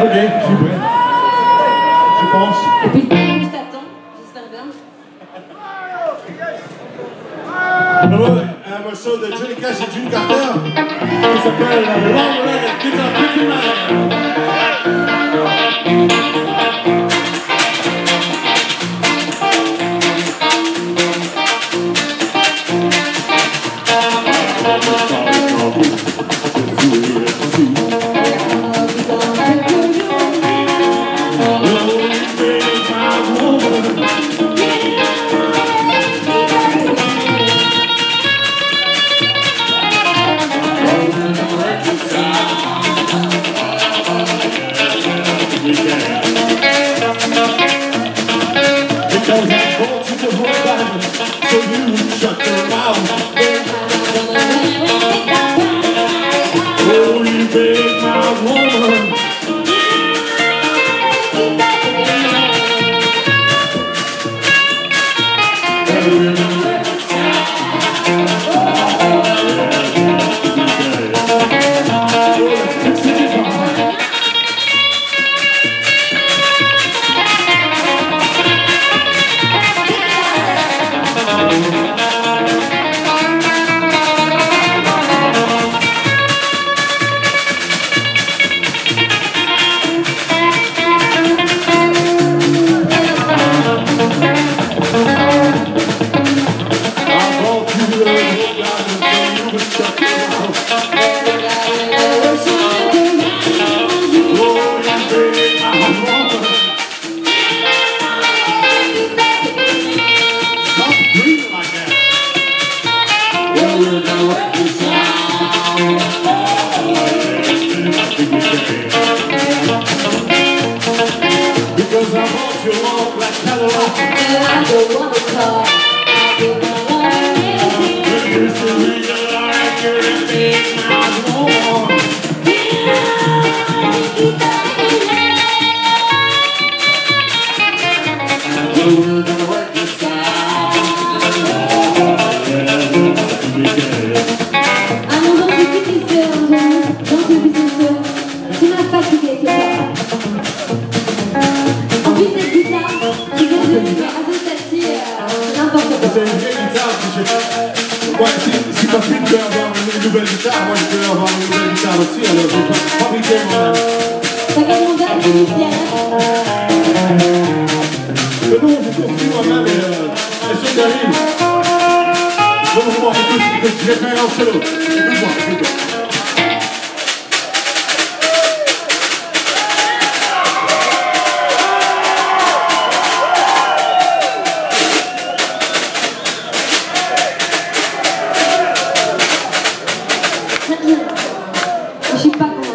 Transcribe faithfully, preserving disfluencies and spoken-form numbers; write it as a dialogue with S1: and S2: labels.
S1: Ok, je suis prêt. Je pense.
S2: Et puis le temps, je t'attends, j'espère bien.
S1: Un morceau de Johnny Cash et June Carter qui s'appelle Long Red Guitar Pretty Man. Because I brought you to hold on, so you shut your mouth. Oh, you big mouth woman. Because I want you walk like Cadillac.
S2: And I don't want to talk, I don't want anything.
S1: When you still read the like you're a big mouth woman. So we're gonna work this out.
S2: Ah non, j'en suis plus sincère, j'en suis plus sincère. Tu m'as fatigué, c'est ça. En plus, cette guitare, tu viens de me faire assez celle-ci, c'est n'importe quoi.
S1: C'est une vieille guitare que j'ai. Ouais, si, si ma fille peut avoir une nouvelle guitare, moi je peux avoir une nouvelle guitare aussi, alors je vais fabriquer moi-même.
S2: Ça fait mon gars qui est bien.
S1: Mais non, je construis moi-même et euh, elles sont derrière. Bon, bon, écoute, écoute, je vais faire un solo. Écoute-moi, écoute-moi.
S2: Je suis pas